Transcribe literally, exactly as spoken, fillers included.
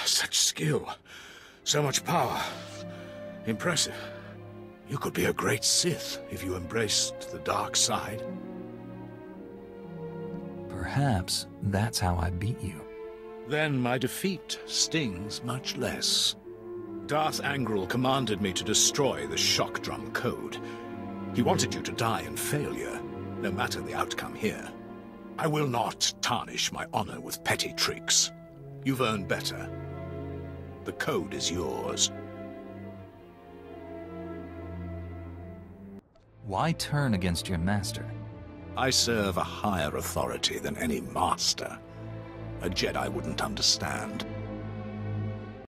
Such skill. So much power. Impressive. You could be a great Sith if you embraced the dark side. Perhaps that's how I beat you. Then my defeat stings much less. Darth Angral commanded me to destroy the Shock Drum Code. He wanted you to die in failure, no matter the outcome here. I will not tarnish my honor with petty tricks. You've earned better. The code is yours. Why turn against your master? I serve a higher authority than any master. A Jedi wouldn't understand.